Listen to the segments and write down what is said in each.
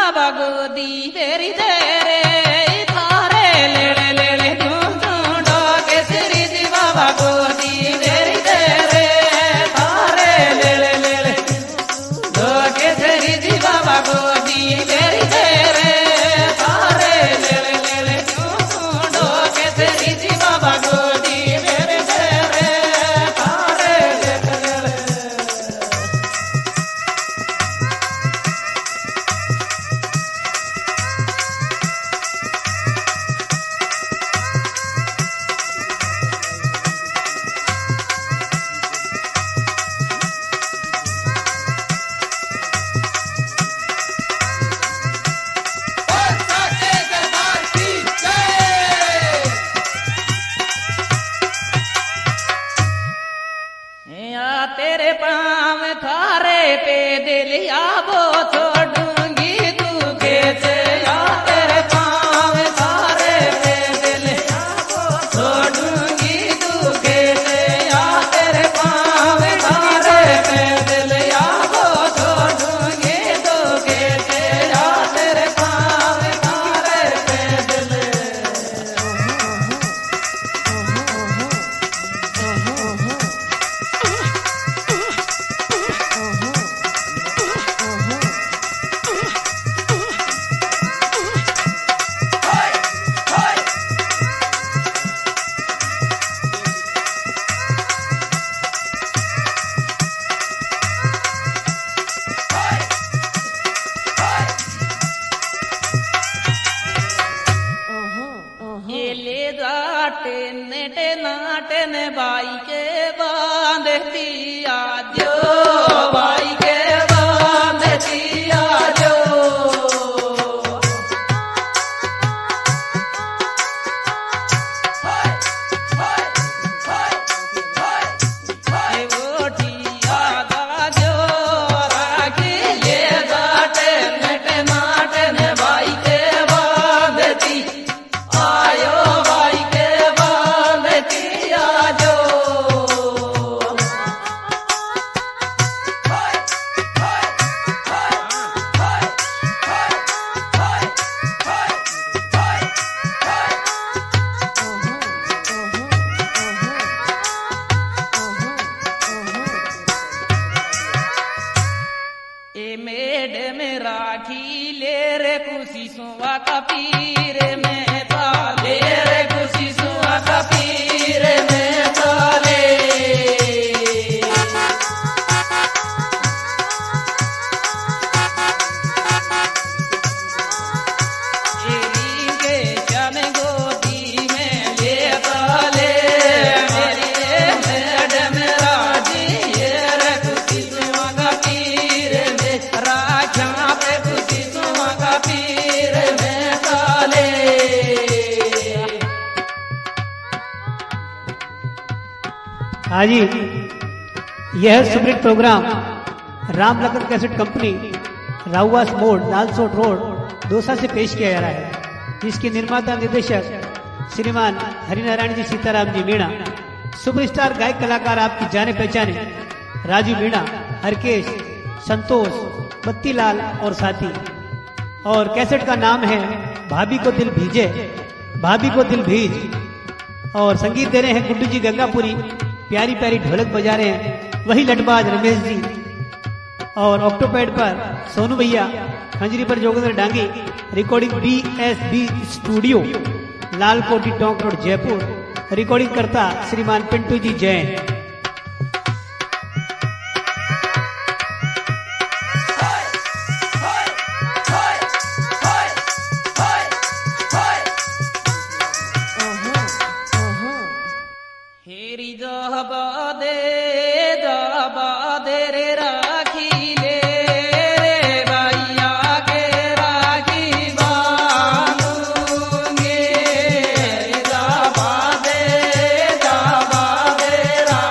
बाबा गोदी तेरी तेरे थारे लेले लेले ढूंढो केसरी जी बाबा गोदी तेरी तेरे थारे लेले लेले ढूंढो केसरी जी बाबा गोदी तेरी तेरे थारे लेले लेले ढूंढो केसरी जी बाबा गोदी तेरी तेरे थारे लेले लेले। या तेरे पाँव थारे पे दिल या वो छोड़ूंगी तू कैसे या तेरे पाँव थारे पे दिल या वो छोड़ूंगी तू कैसे या तेरे पाँव थारे पे दिल या वो छोड़ूंगी तू कैसे या तेरे पाँव थारे पे दिल। ये ले जाटे नेटे नाटे ने बाई के बांधती आजो बाई के बांधती आजो मेड में राखी ले रे खुशी सुवा का पीर में ताले रे खुशी सुवा का पीर में ताले तेरी के जन गोदी में ले ताले मेरी मेड में राखी ले रे खुशी सुवा का पीर में राखा पे खुशी सुवा का पीर में ताले। हाँ जी, यह सुब्रिक programme Ram Lakhan cassette company, Rauwas मोड़, लालसोट रोड, दौसा से पेश किया जा रहा है, जिसके निर्माता निर्देशक श्रीमान हरिनारायण जी सीताराम जी मीणा। सुपरस्टार गायक कलाकार आपकी जाने पहचाने राजू मीणा, हरकेश, संतोष, बत्तीलाल और साथी। और कैसेट का नाम है भाभी को दिल भीजे, भाभी को दिल भीज। और संगीत दे रहे हैं गुड्डू जी गंगापुरी, प्यारी प्यारी ढोलक बजा रहे हैं वही लटबाज रमेश जी, और ऑक्टोपैड पर सोनू भैया, खंजरी पर जोगेंद्र डांगी। रिकॉर्डिंग BSB स्टूडियो, लाल कोटी टोंक रोड, जयपुर। रिकॉर्डिंग करता श्रीमान पिंटू जी जैन। हेरी जाबा दे रे राखी ले रे भैया के राखी बांधूंगे। जाबा दे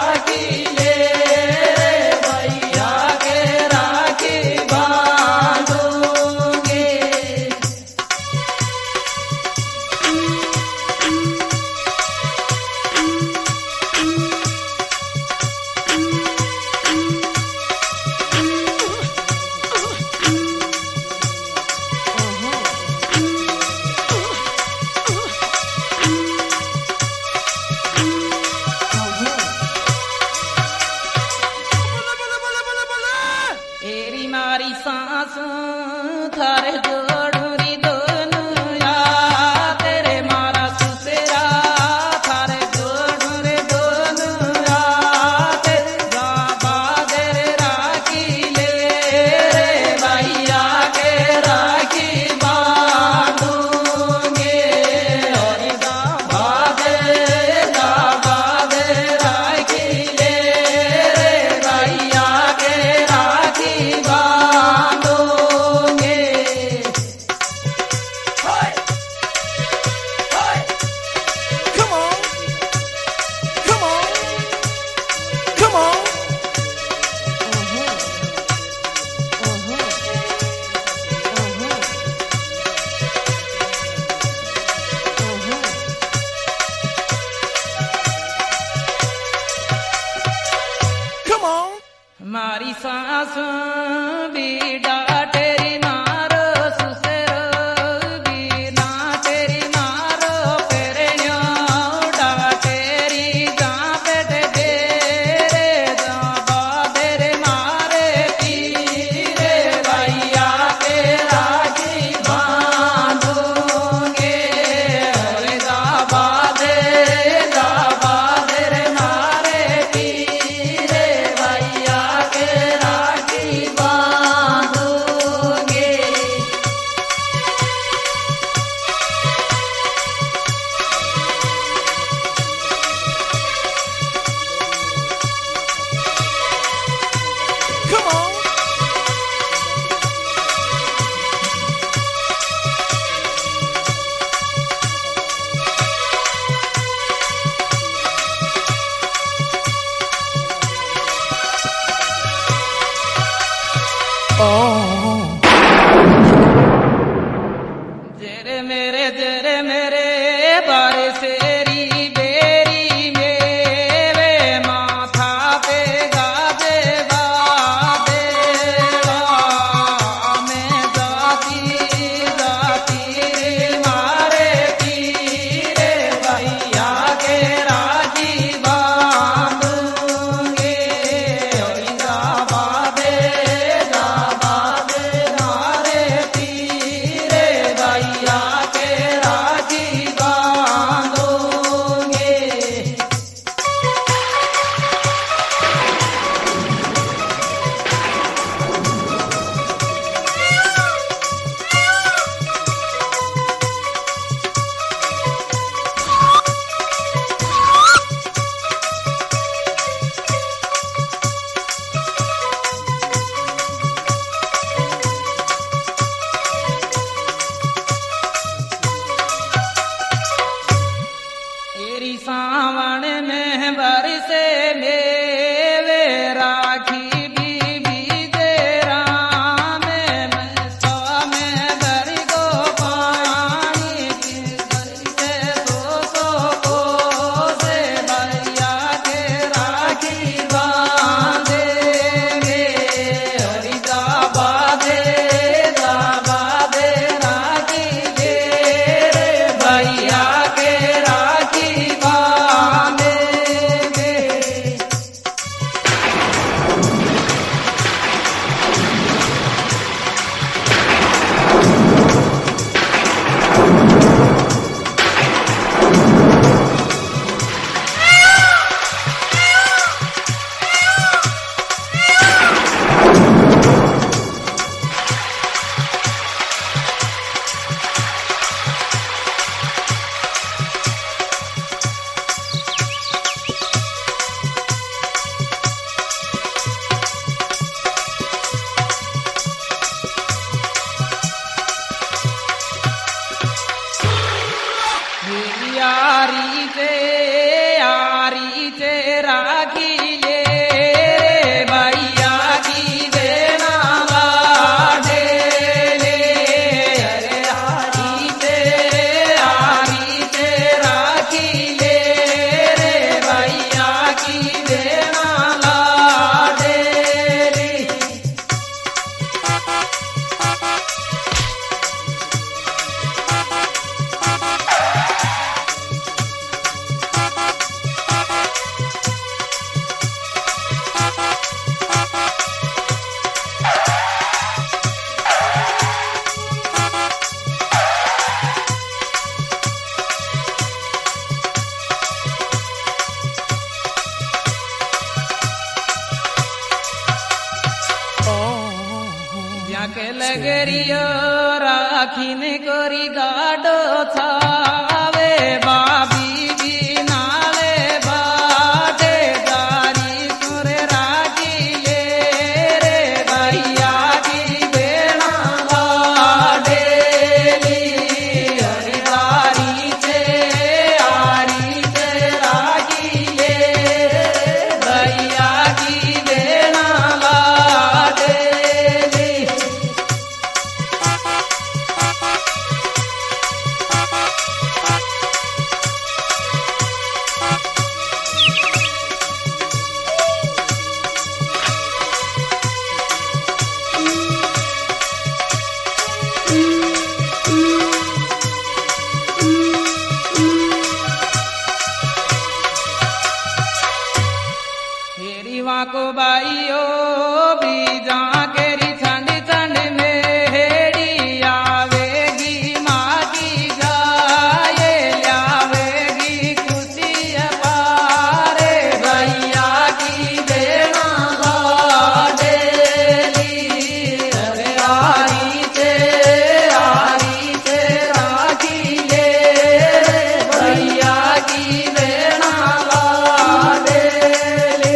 मारी सांस थारे जोड़ू री दोनों या तेरे मारा सुसेरा थारे जोड़ू रे दोनों या तेरे बादर राखी ले रे भैया के राखी बांधूंगे और बादर राखी ले रे भैया के राखी बांधोगे। Come on. Come on. Come on. Come on. मारी सांस बीड़ा तेरी मारो सुसेरो बीना तेरी मारो पेरेण्यो डा तेरी जा पेट दे रे जा बादर मारे पीरे भैया के राखी बांधोगे रे जा बादर मारे पीरे भैया के राखी बांधोगे। Come on. Oh. जेरे मेरे बारिशेरी बेरी मेरे माथा पे गाजे बादेवा मैं जाती मारे पीरे भैया के राखी बांधूंगे और जा बादे के लगरियो राखीने कोरी गाडो छावे बाबी जी नाले बाटे दारी सुरे राखी ले रे भैया की बेड़ा बाडेली हरिदारी से आरी से राखी ले भैया की बेड़ा बाडेली। तेरी वाँ को बाइयो बीजा केरी ठंड ठंड में हेड़ी आवेगी माँ की गाये लावेगी खुशी पारे भैया की देना बाडेली अरे आरी से राखी ले भैया की देना बाडेली।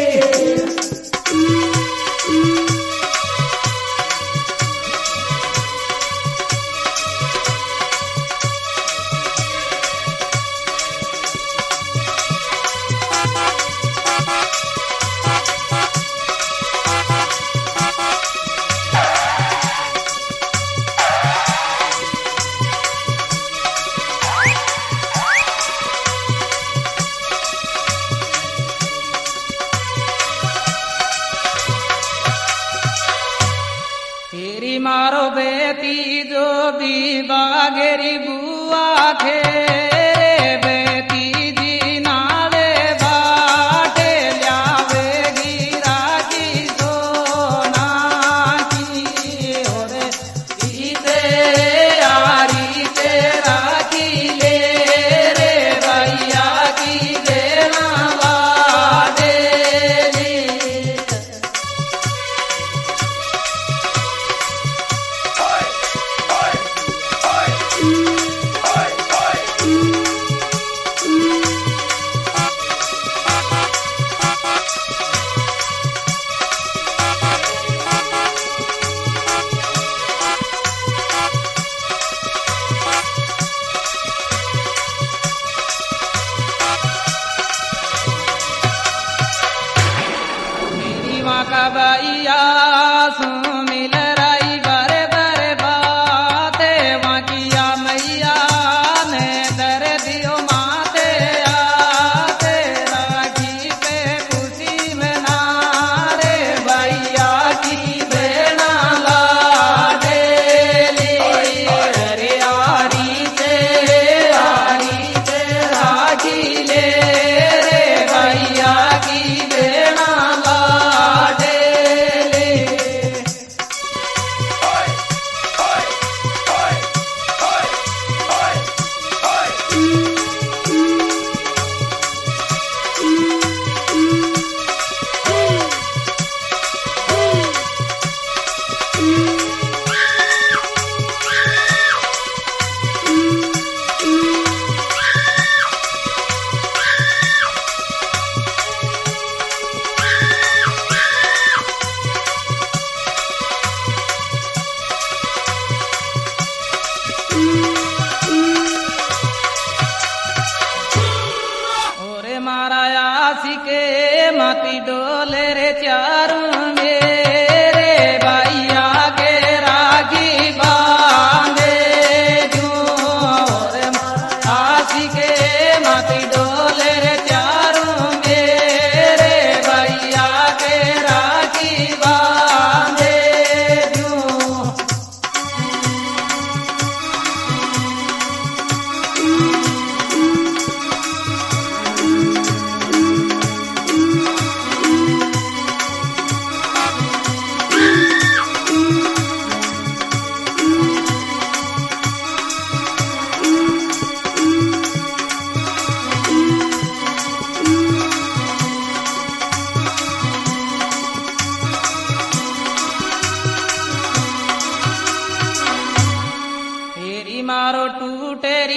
तेरी मारो बेटी जो भी बागेरी बुआ खेरे बेटी जी नाले बाटे ल्यावेगी राखी सोना की ओरे सीते यारी से राखी ले रे भैया की देना बाडेली। Oi, oi, oi, oi, oi.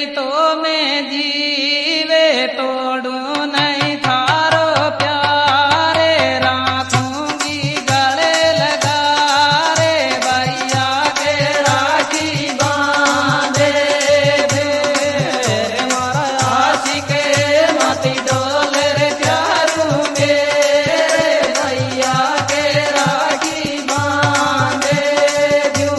तेरी तो मैं जीवे तोड़ू नहीं थारो प्यारे राखूंगी गले लगा रे भैया के राखी बांधे दे मारा आशिक मती डोले रे प्यारू मेरे भैया के राखी बांधे दूं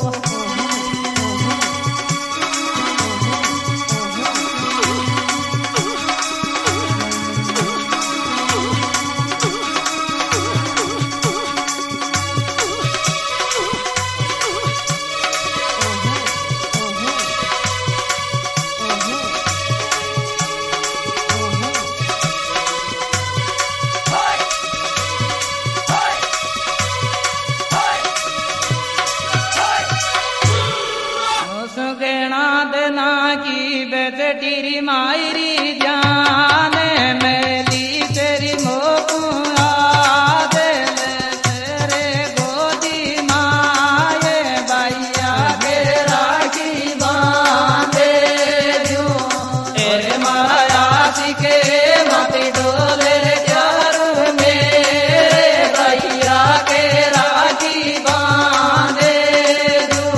सुगेणा देना की बेचटीरी मायरी जान मेली तेरी मोकुआ दे तेरे गोदी माए भैया के राखी बांधे दूं तेरे माया के मती डोले रे चारू मेरे भैया के राखी बांधे दूं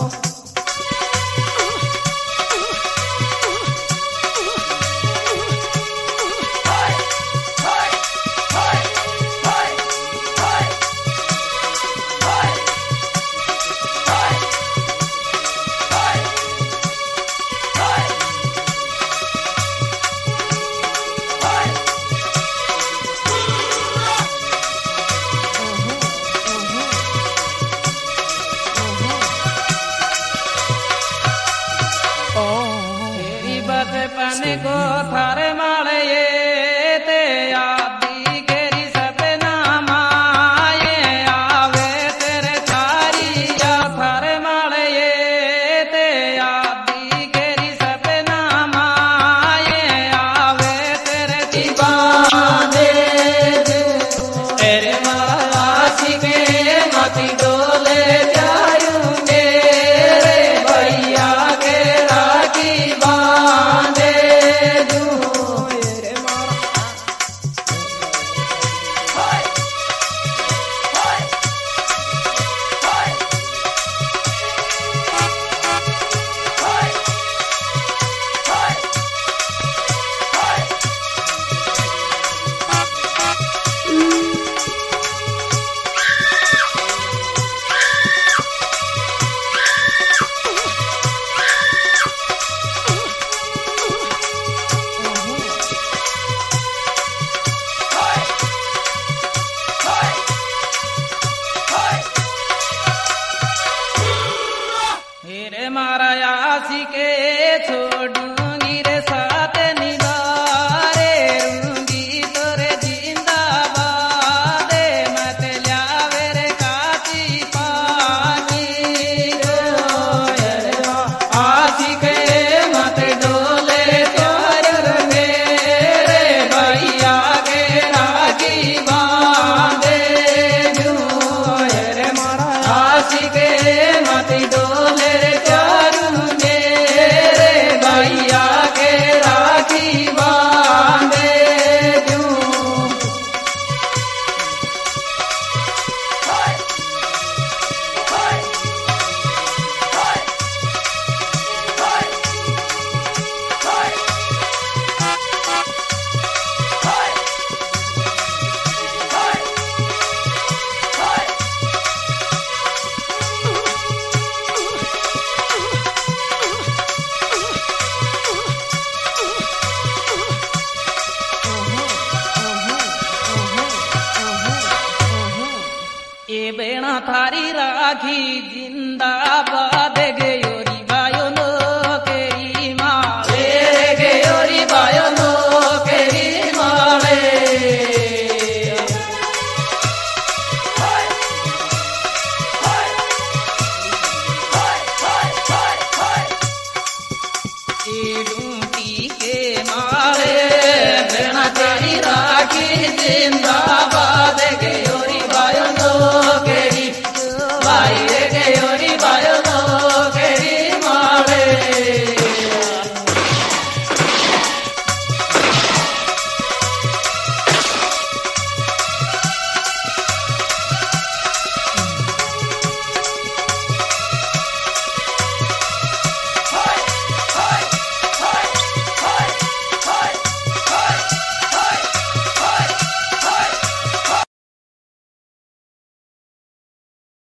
तेरी बचपन को थारे माले ये ते आदि केरी सपना माए आवे तेरे थारी या थारे माले ये ते आदि केरी सपना माए आवे तेरे की बांधे तेरे माला के मती डोले जायूं मेरे भैया के राखी बांधे दूं तेरे माला हेरे मारा आशी के छोड़ूंगी रे साथ निगारे रूंगी तोरे जिंदाबाद मत ल्यावे रे काची पानी आशी के मत डोले तोर मेरे भैया के राखी बांधे दूं हेरे मारा आशी के मत डोले रे चारू मेरे भैया के राखी बांधे दूं ये बेड़ा थारी राखी जिंदाबाद गई